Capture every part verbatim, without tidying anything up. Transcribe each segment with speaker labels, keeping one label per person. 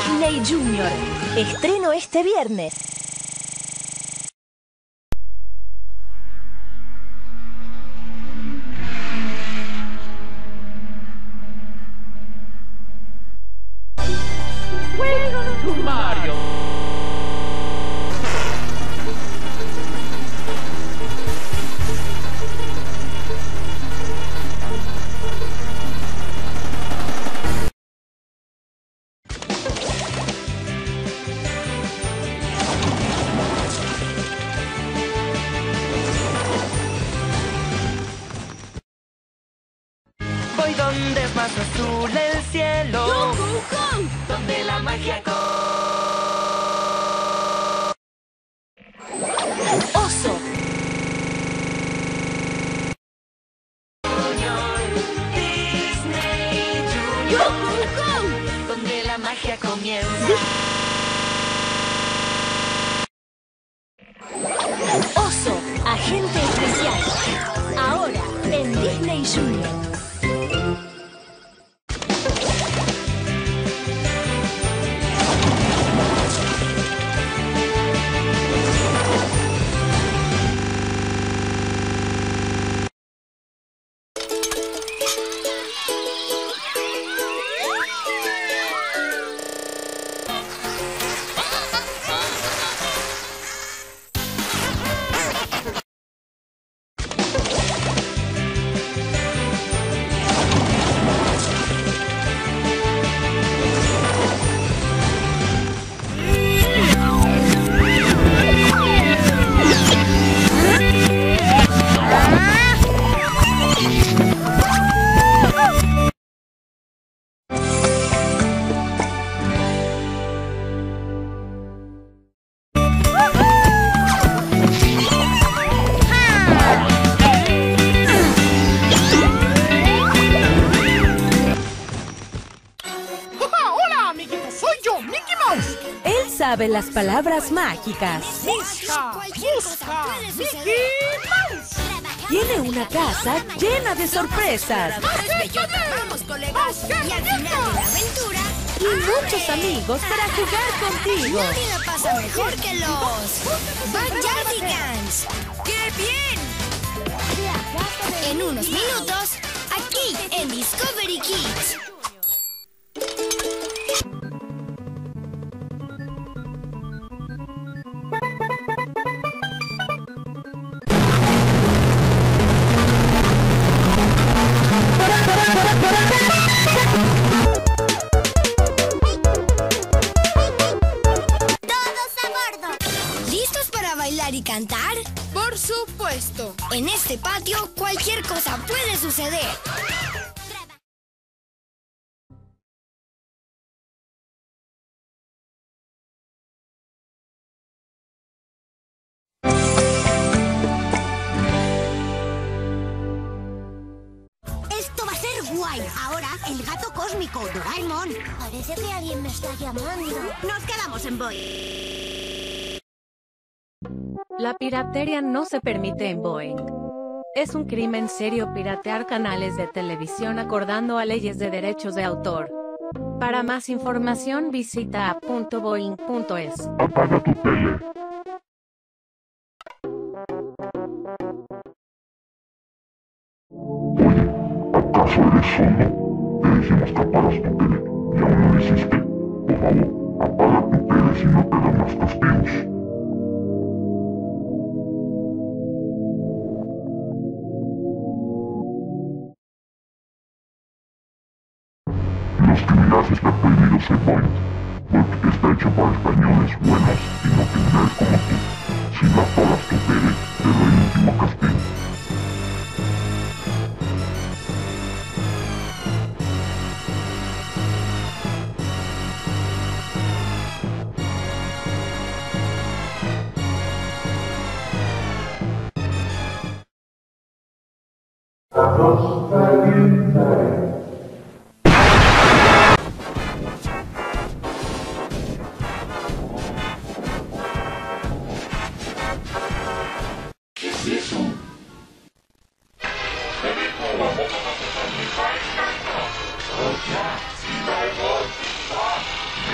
Speaker 1: Disney Junior. Estreno este viernes.
Speaker 2: Mario. Voy donde es más azul el cielo, donde la magia co
Speaker 1: Oso.
Speaker 2: Disney Junior, donde la magia comienza.
Speaker 1: Oso, agente especial. Ahora en Disney Junior. Él sabe las palabras mágicas.
Speaker 3: Busca, busca, Mickey Mouse.
Speaker 1: Tiene una casa llena de sorpresas.
Speaker 4: Vamos, colegas, y al final de la aventura
Speaker 1: Y muchos amigos para jugar contigo.
Speaker 4: nadie la pasa mejor que los Backyardigans. ¡Qué bien! En unos minutos, aquí en Discovery Kids. ¿Listos para bailar y cantar?
Speaker 3: Por supuesto.
Speaker 4: En este patio, cualquier cosa puede suceder.
Speaker 5: Esto va a ser guay. Ahora, el gato cósmico, Doraemon.
Speaker 4: Parece que alguien me está llamando.
Speaker 5: Nos quedamos en Boing.
Speaker 6: La piratería no se permite en Boing. Es un crimen serio piratear canales de televisión acordando a leyes de derechos de autor. Para más información visita a punto boing punto es.
Speaker 7: Apaga tu tele. Oye, ¿acaso eres sordo? Te dijimos que apagas tu tele y aún no lo hiciste. Por favor, apaga tu tele si no te dan más castigos. Los criminales están prohibidos en Boing, porque está hecho para españoles buenos y no criminales como tú. Si no apagas tu tele, te doy el último castigo. Dios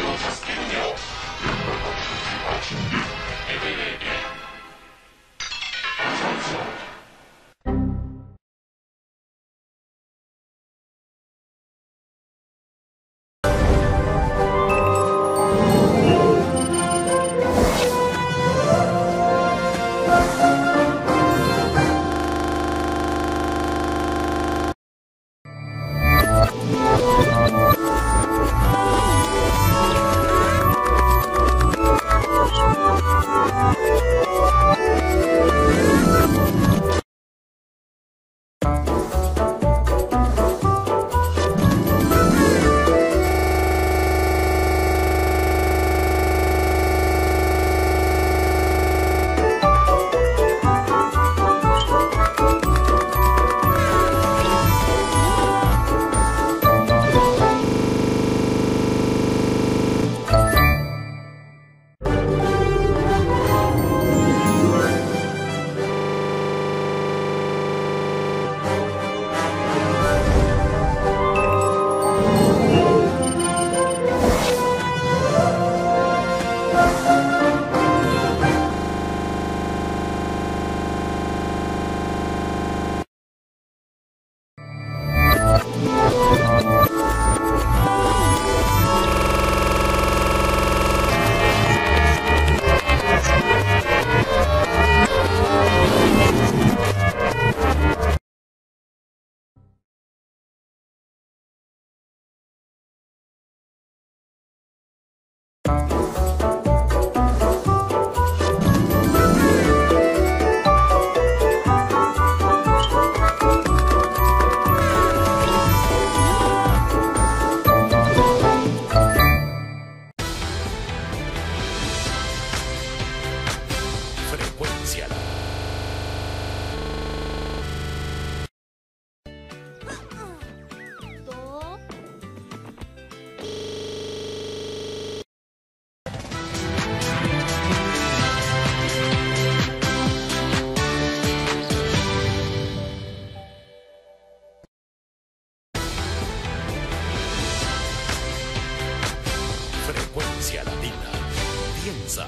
Speaker 8: Frecuencia Latina. Piensa.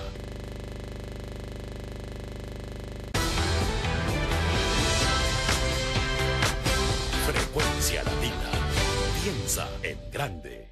Speaker 8: Frecuencia Latina. Piensa en grande.